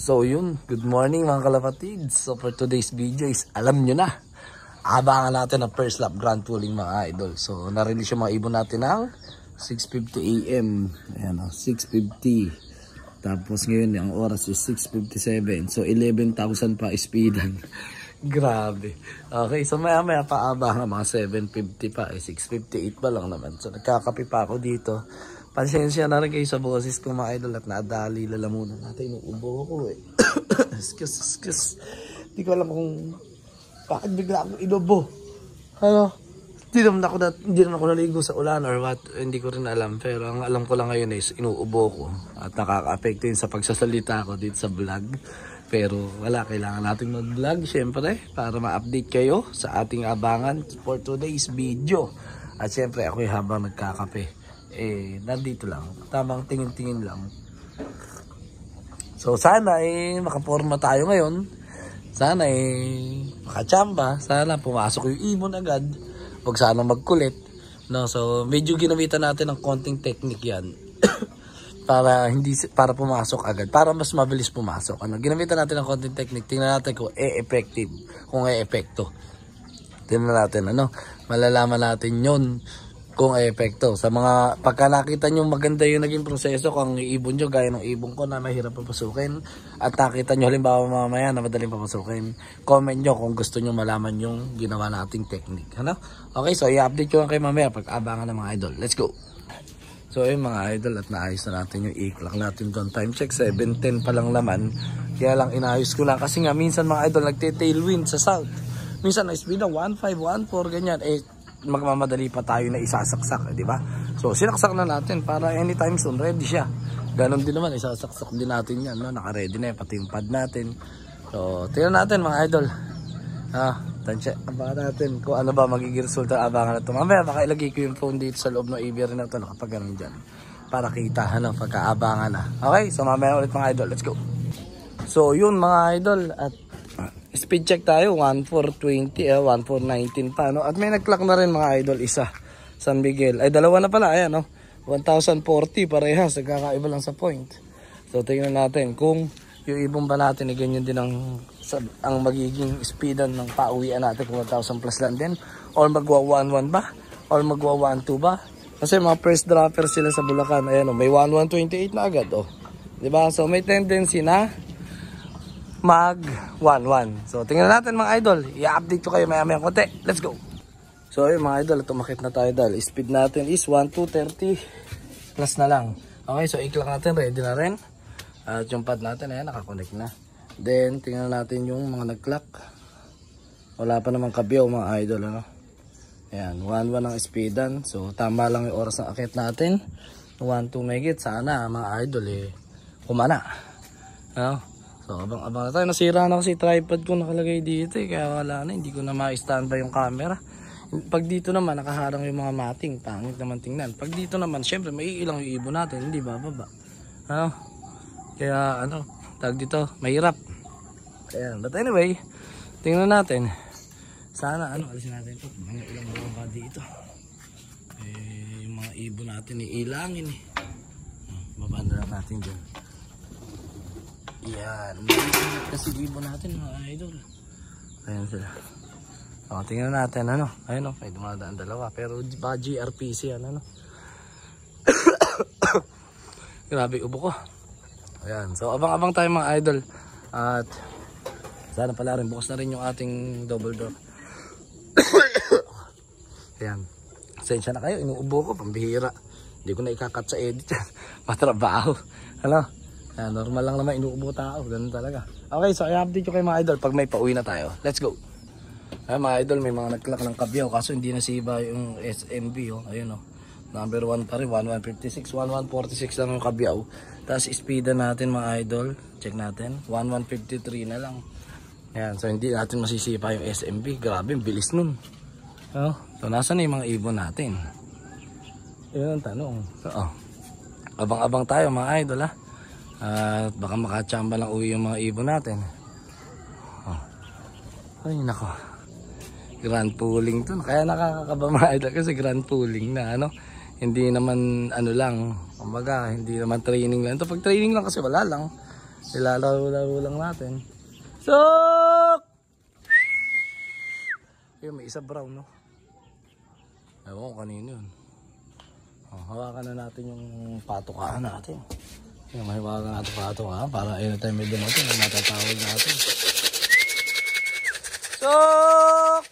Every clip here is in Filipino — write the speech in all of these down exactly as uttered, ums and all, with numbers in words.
So yun, good morning mga kalapatids. So for today's video is, alam nyo na, abangan natin ang first lap grand pooling mga idol. So na-release yung mga ibon natin ng six fifty A M. Ayan o, six fifty. Tapos ngayon ang oras is six fifty-seven. So eleven thousand pa speedan. Grabe. Okay, so maya maya pa abangan mga seven fifty pa. Eh, six fifty-eight pa lang naman. So nagkakape pa ako dito. Pasensya na rin kayo sa boses ko mga idol at nadali lalamunan natin yung ubo ko eh. Excuse, excuse. Hindi ko alam kung bakit bigla akong inubo. Ano? Hindi naman ako, hindi naman ako naligo sa ulan or what. Hindi ko rin alam. Pero ang alam ko lang ngayon is inuubo ko. At nakaka-apekto yun sa pagsasalita ko dito sa vlog. Pero wala, kailangan natin mag-vlog syempre para ma-update kayo sa ating abangan for today's video. At syempre ako yung habang nagkakape. Eh, nandito lang. Tamang tingin-tingin lang. So, sana eh, makaporma tayo ngayon. Sana eh, makachamba. Sana pumasok yung ibon agad. Huwag sana magkulit. No? So, medyo ginamitan natin ng konting technique yan. para hindi para pumasok agad. Para mas mabilis pumasok. Ano? Ginamitan natin ng konting technique. Tingnan natin kung e-effective. Kung e-epekto. Tingnan natin, ano? Malalaman natin yon kung epekto. Sa mga pagka nakita nyo maganda yung naging proseso kung ibon nyo gaya ng ibon ko na mahirap papasukin at nakita nyo halimbawa mamaya na madaling papasukin, comment nyo kung gusto nyo malaman yung ginawa nating technique. Ano? Okay, so i-update ko lang kayo mamaya pag abangan ng mga idol. Let's go! So ayun mga idol, at naayos na natin yung i-clock natin doon. Time check, seven ten pa lang naman. Kaya lang inayos ko na kasi nga minsan mga idol nagte-tailwind sa south. Minsan na speed na one five, one four ganyan. Eh magmamadali pa tayo na isasaksak, eh, di ba? So sinaksak na natin para anytime soon ready siya. Ganon din naman, isasaksak din natin yan, no? Naka-ready na yan, pati yung pad natin. So tingnan natin mga idol. Ah, tansya, abangan natin kung ano ba magiging resulta. Abangan na ito. Mamaya baka ilagay ko yung phone dito sa loob ng A V R na ito, nakapag ganun dyan. Para kita, ano, pagkaabangan na. Okay, so mamaya ulit mga idol, let's go. So yun mga idol, at speed check tayo, one four twenty, eh, one four nineteen pa, no? At may nag-clock na rin mga idol, isa, San Miguel. Ay, dalawa na pala, ayan, no? one thousand forty, parehas, nagkakaiba lang sa point. So, tingnan natin kung yung ibon ba natin, eh, ganyan din ang, ang magiging speedan ng pauwian natin kung one thousand plus lang din. Or magwa one one ba? Or magwa one two ba? Kasi mga first dropper sila sa Bulacan, ayan, no? May one one twenty-eight na agad, oh. Diba? So, may tendency na mag one one. So tingnan natin mga idol, i-update ko kayo maya maya konti. Let's go. So ayun mga idol, tumakit na tayo dahil speed natin is one two thirty plus na lang. Okay, so i-clock natin, ready na rin. At yung pad natin ayan, nakakonect na. Then tingnan natin yung mga nag-clock. Wala pa namang kabyaw mga idol, ano. Ayan, one one ang speedan. So tama lang yung oras ng akit natin. one two megit, sana mga idol eh kumana. Ano? So, abang-abang na tayo. Nasira na kasi tripod ko nakalagay dito eh. Kaya wala na. Hindi ko na ma-standby yung camera. Pag dito naman, nakaharang yung mga mating. Pangit naman tingnan. Pag dito naman, syempre, may ilang yung ibon natin. Hindi ba? Baba. Ano? Kaya, ano, tag dito, mahirap. Ayan. But anyway, tingnan natin. Sana, ano, alisin natin ito. Mga ilang mga ba dito. Eh, yung mga ibon natin, iilangin eh. Baba na lang natin dyan. Yan, umiinit kasi ibon natin mga idol. Ayan sila. O, tingnan natin ano. Ayun o, may dumadaan dalawa. Pero ba G R P C yan ano. Grabe ubo ko. Ayan, so abang-abang tayo mga idol. At sana pala rin bukas na rin yung ating double door. Ayan, sensya na kayo, inuubo ko, pambihira. Hindi ko na ikakat sa edit yan. Matrabaho. Ano? Ayan, normal lang naman, inuubo tao. Ganun talaga. Okay, so i-update ko kayo mga idol pag may pauwi na tayo. Let's go. Ayan mga idol, may mga nag-clock ng kabyaw. Kaso hindi nasiba yung S M B. Oh. Ayun oh. Number one pa rin, one one fifty-six, one one forty-six lang yung kabyaw. Tapos speedan natin mga idol. Check natin. one one fifty-three na lang. Ayan, so hindi natin masisipa yung S M B. Grabe, bilis nun. Oh, so nasa na yung mga ibon natin? Yun ang tanong. So, oh. Abang-abang tayo mga idol ha. At baka makachamba lang uwi yung mga ibon natin. Oh. Ay nako, grand pooling to. Kaya nakakakaba mga idol kasi grand pooling na ano. Hindi naman ano lang, kumbaga hindi naman training lang. Ito pag training lang kasi wala lang. Nilalaro-laro lang natin. Sok! Ayun, may isa brown, no? Ewan ko kanino yun. Oh, hawakan na natin yung patukaan natin. Yung mahiwakan natin patukaan para anytime may dumating na matatawag natin. Sok!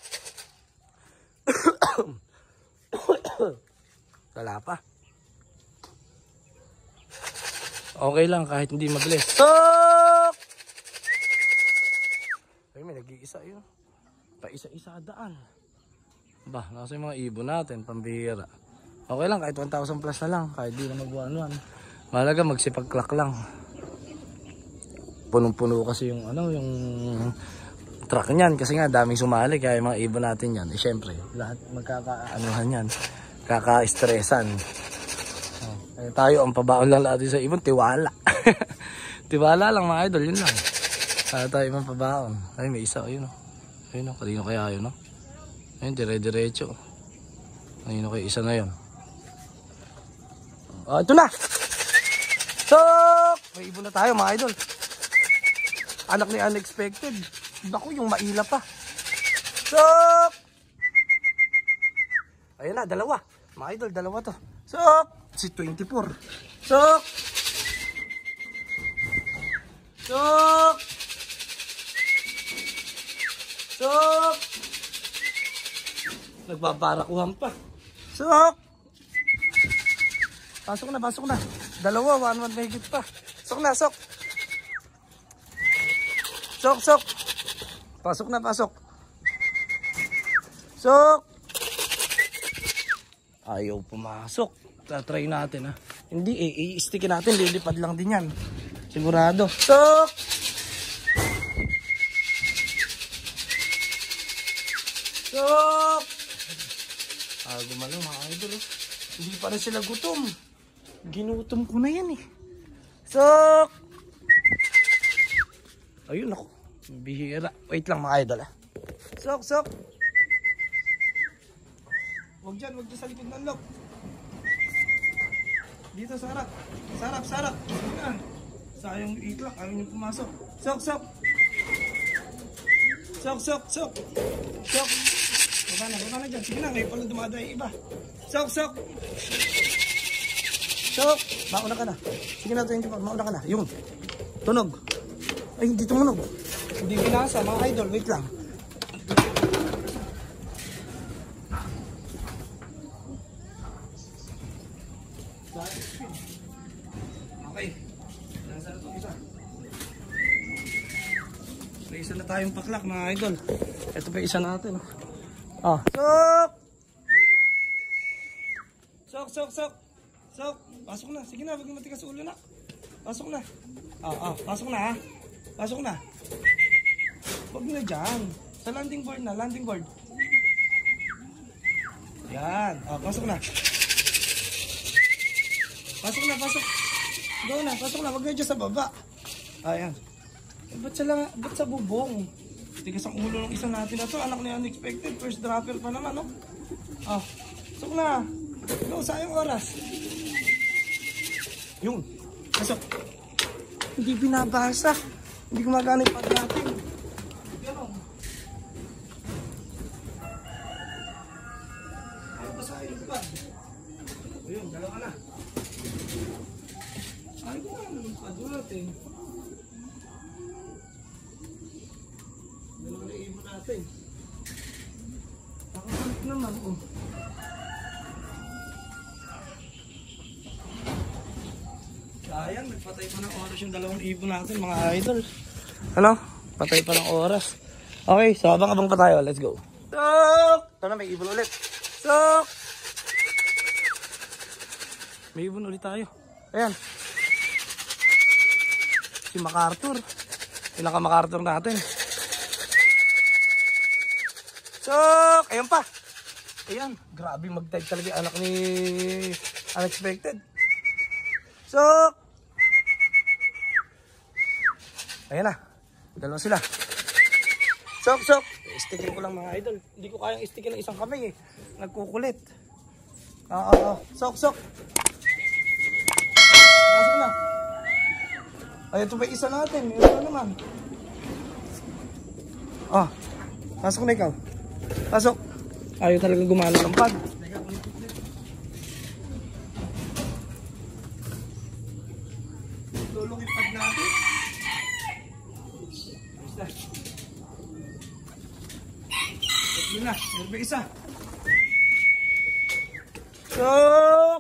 Wala pa. Okay lang kahit hindi mabilis. Sok! Ay, may nag-iisa yun. Pa isa-isa daan. Ba, nasa yung mga ibon natin, pambihira. Okay lang kahit one thousand plus na lang, kahit di na mag-one-one. Malaga magsipag-clock lang. Punong-puno kasi yung ano, yung truck niyan kasi nga daming sumali kaya yung mga ibon natin yan. Eh syempre, lahat magkaka-anuhan yan. Kaka-stressan. Oh, eh, tayo ang pabaon lang natin sa ibon, tiwala. Tiwala lang mga idol, yun lang. Kaya tayo ang pabaon. Ay, may isa, ayun o. Ayun o, kanino kaya yun o. Ayun, dire-diretso. Kanino kaya isa na yun. Oh, ito na! Sok! May ibon na tayo mga idol. Anak ni unexpected. Naku, yung maila pa. Sok! Ayun na, dalawa. Mga idol, dalawa to. Sok! Si twenty-four. Sok! Sok! Sok! Nagbabarakuhan pa. Sok! Pasok na, pasok na. Dalawa, one one may higit pa. Sok na, sok. Sok, sok. Pasok na, pasok. Sok. Ayaw pumasok. Tatry natin ha. Hindi eh, i-stickin natin. Lilipad lang din yan. Sigurado. Sok. Sok. Ah, gumalaw mga idol. Oh. Hindi pa rin sila gutom. Ginutom ko na yan eh. Sok. Ayun ako. Bihira. Wait lang mga idol ah. Sok, sok. Huwag dyan, huwag dyan sa likod ng lock. Dito sa harap. Sa harap, sa harap. Yan. Sayang itlak, ayaw nyo pumasok. Sok, sok. Sok, sok, sok. Sok. Baba na, baba na dyan. Sige na, ngayon pala dumada yung iba. Sok, sok. Sok. Mauna ka na. Sige na, twenty pa. Mauna ka na. Yung. Tunog. Ay, hindi tumunog. Hindi binasa, mga idol. Wait lang. Okay. Nasaan ito isa? May isa na tayong paklak mga idol. Ito pa isa natin. Ah. Sok! Sok, sok, sok. Sok. Pasok na. Sige na, huwag mo matigas ulo na. Pasok na. Ah, ah. Pasok na ha. Pasok na. Huwag na dyan. Sa landing board na. Landing board. Yan. Ah, pasok na. Pasok na, pasok. Go na, pasok na. Huwag na dyan sa baba. Ayan. Eh, ba't sa, lang, ba't sa bubong? Tigas ang ulo ng isa natin na to. Anak ni unexpected. First dropper pa naman, no? Ah, pasok na. Go, sayang oras. Yun. Pasok. Hindi binabasa. Hindi gumagana yung pad natin. Ganon. Ayaw basahin yung pad. Ayun, dalawa na. Ay, kung ano yung pad natin. Dalawa na ibon natin. Nakakamit naman, oh. Ayan, nagpatay pa ng oras yung dalawang ibon natin mga idol. Ano? Patay pa ng oras. Okay, so abang-abang pa tayo. Let's go. Sok! Ito na, may ibon ulit. Sok! May ibon ulit tayo. Ayan. Si MacArthur. Ilang ka MacArthur natin. Sok! Ayan pa. Ayan. Grabe mag-type talaga yung anak ni unexpected. Sok! Ayan na. Dalawa sila. Sok, sok. Istigin ko lang mga idol. Hindi ko kayang istigin ng isang kamay eh. Nagkukulit. Oo, oo. Sok, sok. Pasok na. Ay, ito pa isa natin. Ito na naman. Ah, pasok na ikaw. Pasok. Ayaw talaga gumana ng pad. Tulong yung pad natin. Basta. Ito na. Ito pa isa. Sok!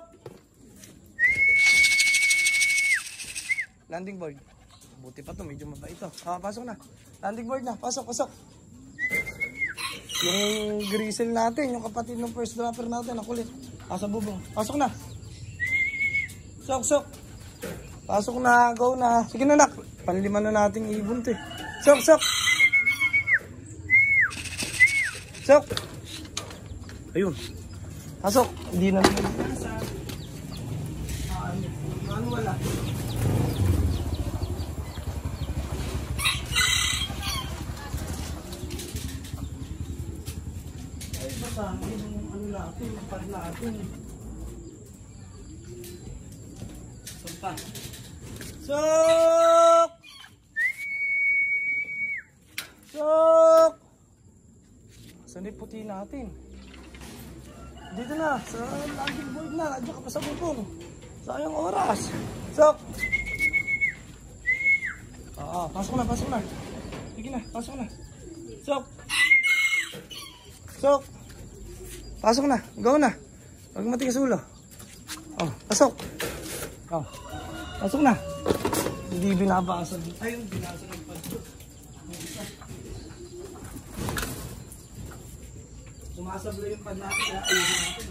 Landing board. Buti pa to, medyo mabait to. Ah, pasok na. Landing board na. Pasok, pasok. Yung grisel natin, yung kapatid ng first dropper natin, ang kulit. Asa bubong. Pasok na. Sok, sok. Pasok na, go na. Sige na, nak. Panlima na nating ibon to eh. Sok, sok. Sok. Ayun. Pasok. Hindi na naman. Ano wala? Ay, basangin yung ano natin, yung pad natin. Sampa. Sok! Sok! Saan yung puti natin? Dito na, sa landing board na, nandiyan ka pa sa bubong. Sayang oras. Sok! Oo, pasok na, pasok na. Sige na, pasok na. Sok! Sok! Pasok na, go na. Huwag matigas ulo. Oh, pasok. Oh, pasok na. Hindi binabasa. Ayun, binasa ng pad. Sumasablo yung pad natin, ayusin natin.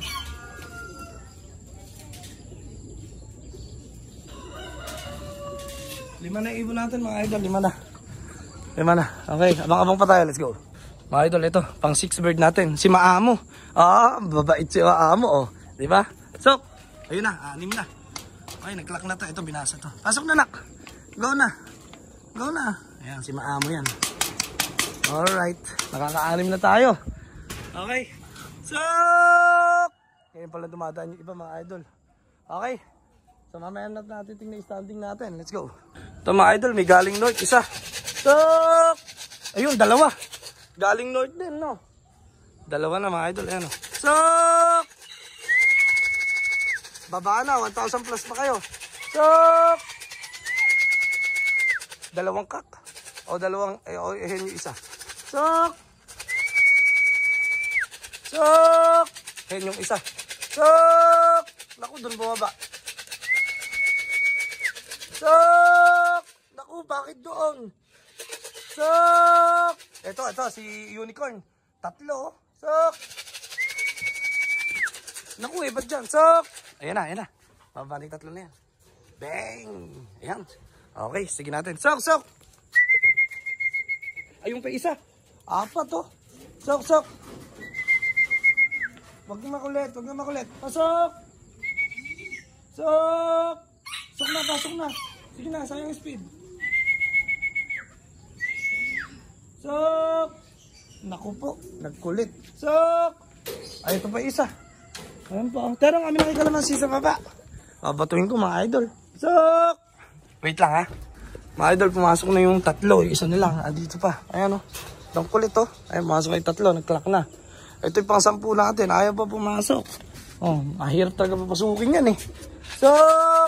Lima na ibon natin mga idol, lima na. Lima na. Okay, abang-abang pa tayo, let's go. Mga idol, ito, pang six bird natin. Si Maamo. Ah, babait si Maamo, oh. Diba? So, ayun na, anim na. Okay, nag-clock na to. Ito, binasa to. Pasok na, nak. Go na. Go na. Ayan, si Maamo yan. Alright, nakaka-anim na tayo. Okay. So, ngayon pala dumadaan yung iba mga idol. Okay. So mamaya natin tingnan yung standing natin. Let's go. Ito mga idol, may galing north. Isa. So, ayun, dalawa. Galing north din, no? Dalawa na mga idol. Ayan, no? So, baba na. one thousand plus pa kayo. So, dalawang kak. O dalawang, eh, o, eh, yung isa. So, Sok! Ayan yung isa. Sok! Naku, dun bumaba. Sok! Naku, bakit doon? Sok! Ito, ito, si unicorn. Tatlo. Sok! Naku, eh, ba't dyan? Sok! Ayan na, ayan na. Mababaling tatlo na yan. Bang! Ayan. Okay, sige natin. Sok, sok! Ayun pa isa. Apat, oh. Sok, sok! Huwag na makulit, huwag na makulit. Pasok! Sok! Sok na, pasok na. Sige na, sayang yung speed. Sok! Naku po, nagkulit. Sok! Ay, ito pa isa. Ayan po. Pero kami nakikalamansi sa baba. Babatuhin ko mga idol. Sok! Wait lang ha. Mga idol, pumasok na yung tatlo. Yung isa nila, ah, dito pa. Ayan o. Ang kulit o. Ayan, pumasok na yung tatlo. Nag-clock na. Ito yung pang sampu natin. Ayaw pa pumasok. Oh, mahirap talaga papasukin yan eh. Sok!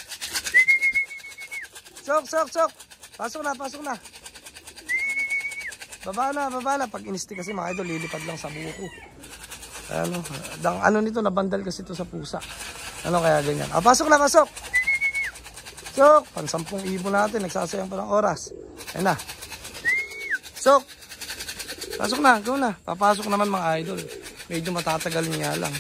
Sok, sok, sok. Pasok na, pasok na. Baba na, baba na. Pag inisti kasi mga idol, lilipad lang sa buko. Ano, dang, ano nito, nabandal kasi ito sa pusa. Ano kaya ganyan? Ah, pasok na, pasok. Sok, pansampung ibon natin. Nagsasayang pa ng oras. Ayan na. Sok. Pasok na, go na. Papasok naman mga idol. Medyo matatagal niya lang.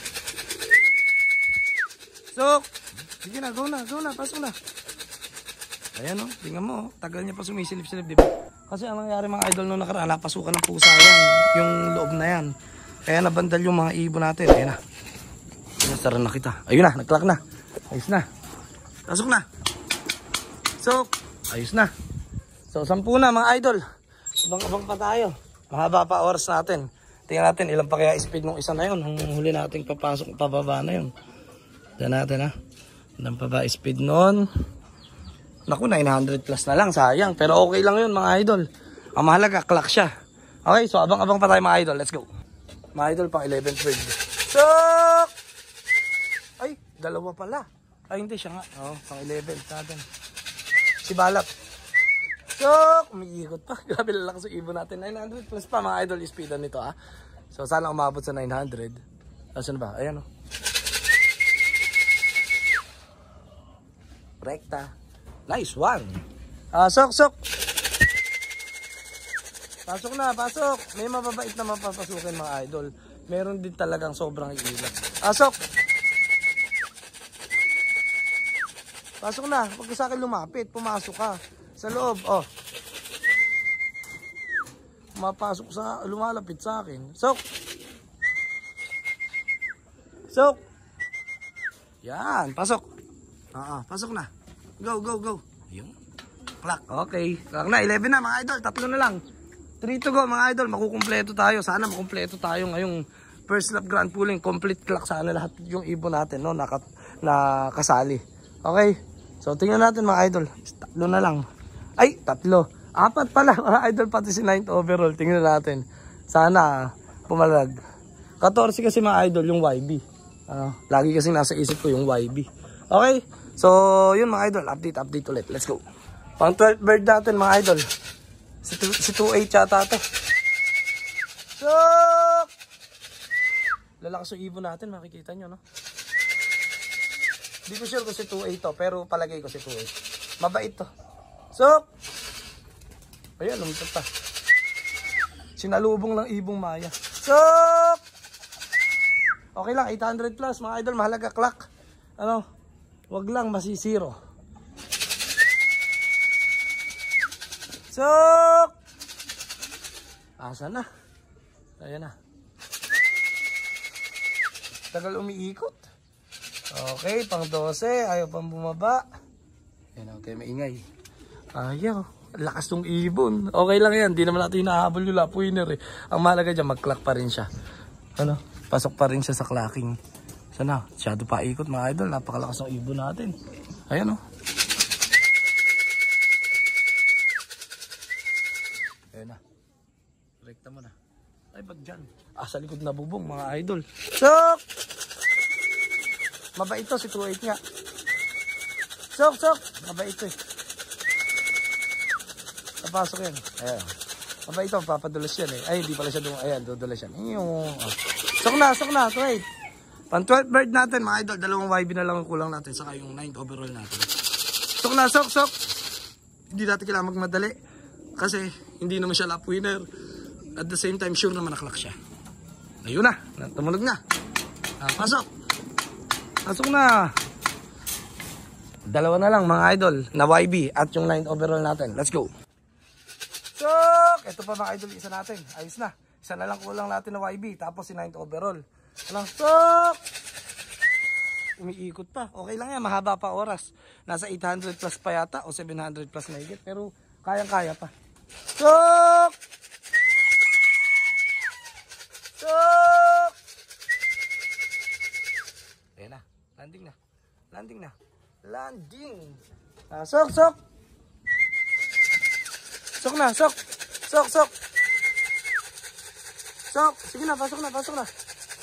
So, sige na, go na, go na, pasok na. Ayan o, oh, tingnan mo, oh. Tagal niya pa sumisilip-silip, di ba? Kasi ang nangyari mga idol nung nakaraan, napasukan ng pusa yan, yung loob na yan. Kaya nabandal yung mga ibon natin. Ayan na. Nasara na kita. Ayun na, nag-clock na. Ayos na. Pasok na. So, ayos na. So, sampu na mga idol. Abang-abang pa tayo. Mahaba pa oras natin. Tingnan natin ilan pa kaya speed ng isa na yun. Ang huli nating papasok, pababa na yun. Tingnan natin ha. Ilan pa ba speed nun? Naku, nine hundred plus na lang, sayang. Pero okay lang yun mga idol. Ang mahalaga, clock siya. Okay, so abang-abang pa tayo mga idol. Let's go. Mga idol, pang eleventh bird. Sok! Ay, dalawa pala. Ay, hindi siya nga. Oh, pang eleventh natin. Si Balat. Sok! Umiikot pa. Grabe lang sa ibon natin. nine hundred plus pa mga idol, speedan nito ah. So sana umabot sa nine hundred. Asan ba? Ayan oh. Rekta. Nice one. Ah, sok, sok. Pasok na, pasok. May mababait na mapapasukin mga idol. Meron din talagang sobrang ilap. Ah, sok. Pasok na. Huwag ka sa akin lumapit. Pumasok ka. Sa loob. Oh. Mapasok sa, lumalapit sa akin. Sok. Sok. Yan. Pasok. Ah, pasok na. Go, go, go. Yung clock. Okay. Clock na. eleven na mga idol. Tatlo na lang. three to go mga idol. Makukumpleto tayo. Sana makumpleto tayo ngayong first lap grand pooling. Complete clock. Sana lahat yung ibon natin no, naka, nakasali. Okay. So tingnan natin mga idol. Tatlo na lang. Ay, tatlo. Apat pala mga idol. Pati si ninth overall. Tingnan natin. Sana pumalag. fourteen kasi mga idol yung Y B. Uh, lagi kasi nasa isip ko yung Y B. Okay. So yun mga idol. Update, update ulit. Let's go. Pang twelfth bird natin mga idol. Si, si two eight yata ito. Sok! Lalakas yung ibon natin. Makikita nyo no. Hindi ko sure kung si two eight to. Pero palagay ko si two eight. Mabait to. Sok! Ayan, lumitot pa. Sinalubong lang ibong maya. Sok! Okay lang, eight hundred plus mga idol. Mahalaga clock. Ano? Wag lang masisiro. Sok! Asa na? Ayan na. Tagal umiikot. Okay, pang twelve. Ayaw pang bumaba. Ayan, okay, maingay. Ayaw. Lakas ng ibon. Okay lang yan. Di naman natin hinahabol yung lap winner eh. Ang mahalaga dyan, mag-clock pa rin siya. Ano? Pasok pa rin siya sa clocking. Sana, masyado pa ikot mga idol. Napakalakas ng ibon natin. Ayan o. Oh. Ayan na. Rekta mo na. Ay, ba't dyan? Ah, sa likod na bubong mga idol. Sok! Mabait to si two eight nga. Sok, sok! Mabait to eh. Napasok yan. Ayan. Mabait to, papadulas yan eh. Ay, hindi pala siya doon. Ayan, dudulas yan. Oh. Sok na, sok na, two eight. Pang twelfth bird natin mga idol. Dalawang Y B na lang ang kulang natin. Saka yung ninth overall natin. Sok na, sok, sok! Hindi natin kailangan magmadali. Kasi hindi naman siya lap winner. At the same time, sure naman naklak siya. Ayun na, tumunog na. Ah, pasok. Pasok na. Dalawa na lang mga idol na Y B at yung ninth overall natin. Let's go. Sok! Ito pa mga idol, isa natin. Ayos na. Isa na lang kulang natin na Y B. Tapos si ninth overall. Alang, sok! Umiikot pa. Okay lang yan, mahaba pa oras. Nasa eight hundred plus pa yata o seven hundred plus na higit. Pero kayang-kaya pa. Sok! Sok! Ayan na. Landing na. Landing na. Landing. Ah, sok, sok. Sok na, sok. Sok, sok. Sok. Sige na, pasok na, pasok na.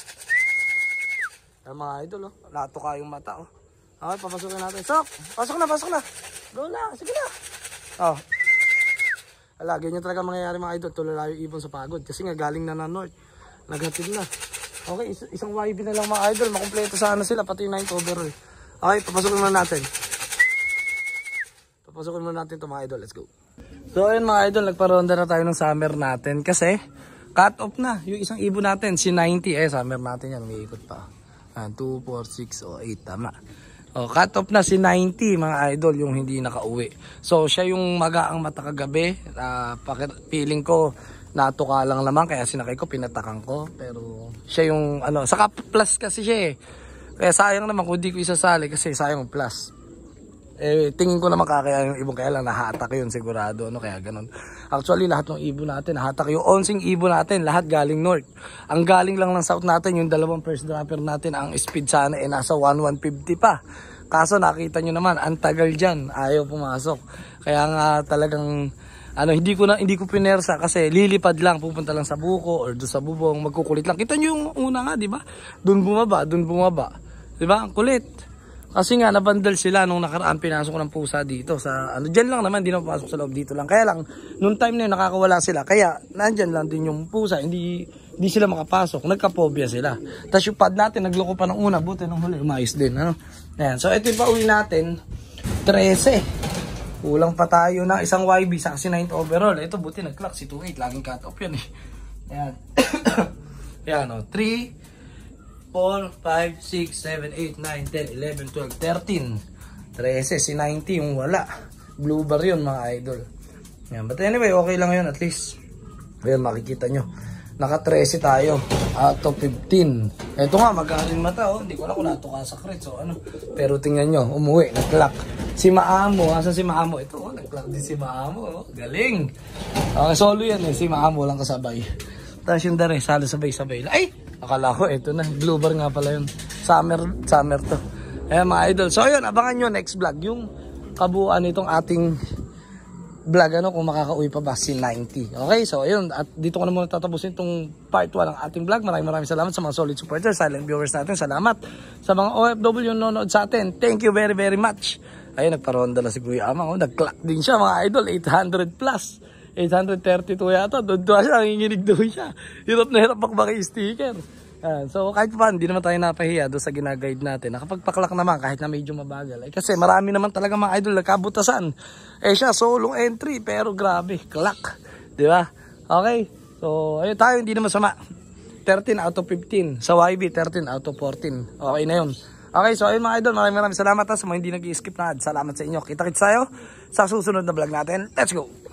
Ayan mga idol, oh. Lato kayong mata, oh. Okay, papasukin natin. Sok. Pasok na, pasok na. Go na, sige na. Oh. Lagi nyo talaga mangyayari mga idol. Tulala yung ibon sa pagod. Kasi nga galing na na north. Naghatid na. Okay, is isang Y B na lang mga idol. Makumpleto sana sila. Pati yung ninth overall. Okay, papasukin muna natin. Papasukin muna natin ito mga idol. Let's go. So ayun mga idol. Nagparonda na tayo ng summer natin. Kasi cut off na. Yung isang ibon natin. Si ninety. Eh, summer natin yan. Umiikot pa. two, four, six, o eight. Tama. Oh, cut off na si ninety mga idol yung hindi nakauwi. So siya yung magaang mata kagabi. Uh, feeling ko natuka lang naman kaya sinakay ko, pinatakan ko. Pero siya yung ano, saka plus kasi siya eh. Kaya sayang naman kung di ko isasali kasi sayang yung plus. Eh tingin ko naman kakaya yung ibon, kaya lang nahatak yun sigurado, ano, kaya ganun. Actually lahat ng ibon natin nahatak, yung onsing ibon natin lahat galing north. Ang galing lang ng south natin yung dalawang first dropper natin, ang speed sana eh nasa one one fifty pa. Kaso nakita nyo naman, ang tagal dyan, ayaw pumasok. Kaya nga talagang, ano, hindi ko na hindi ko pinersa kasi lilipad lang, pupunta lang sa buko or doon sa bubong, magkukulit lang. Kita nyo yung una nga, di ba? Doon bumaba, doon bumaba. Di ba? Ang kulit. Kasi nga nabandal sila nung nakaraan, pinasok ko ng pusa dito sa ano, diyan lang naman, hindi na papasok sa loob, dito lang. Kaya lang nung time na yun nakakawala sila. Kaya nandiyan lang din yung pusa, hindi hindi sila makapasok, nagka-phobia sila. Tapos yung pad natin nagloko pa ng una, buti nung huli umayos din, ano. Ayan, so ito yung pauwi natin, thirteen. Kulang pa tayo na isang Y B sa kasi ninth overall. Ito buti nag-clock si two eight, laging cut off yan eh. Ayan. Ayan o, three, four, five, six, seven, eight, nine, ten, eleven, twelve, thirteen. thirteen, si ninety yung wala. Blue bar yun mga idol. Ayan, but anyway, okay lang yun at least. Ayan, makikita nyo. Naka thirteen tayo out of fifteen. Ito nga, magaling mata oh. Hindi ko alam kung natuka sa crit. So ano. Pero tingnan nyo, umuwi, nag-clock. Si Maamo, asan si Maamo? Ito oh, nag-clock din si Maamo. Oh. Galing. Okay, solo yan eh. Si Maamo lang kasabay. Tapos yung dare, salo sabay-sabay. Ay! Akala ko, ito na. Blue bar nga pala yun. Summer, summer to. Ayan mga idol. So yun, abangan nyo next vlog. Yung kabuuan nitong ating vlog, ano, kung makakauwi pa ba si ninety. Okay, so ayun. At dito ko na muna tatapusin itong part one ng ating vlog. Maraming maraming salamat sa mga solid supporters, silent viewers natin. Salamat sa mga O F W yung nanonood sa atin. Thank you very very much. Ayun, nagparonda na si Kuya Amang. Oh, nag-clock din siya mga idol. eight hundred plus. eight thirty-two yata. Doon doon siya. Nanginginig doon siya. Hirap na hirap ako maki-sticker. Uh, so kahit pa hindi naman tayo napahiya doon sa ginaguide natin. Nakapagpaklak naman kahit na medyo mabagal. Eh, kasi marami naman talaga mga idol nagkabutasan. Eh siya solo entry pero grabe. Klak. Di ba? Okay. So ayun tayo hindi naman sama. thirteen out of fifteen. Sa Y B thirteen out of fourteen. Okay na yun. Okay, so ayun mga idol, maraming maraming salamat ha, sa mga hindi nag-i-skip na ad. Salamat sa inyo. Kita-kits tayo sa susunod na vlog natin. Let's go!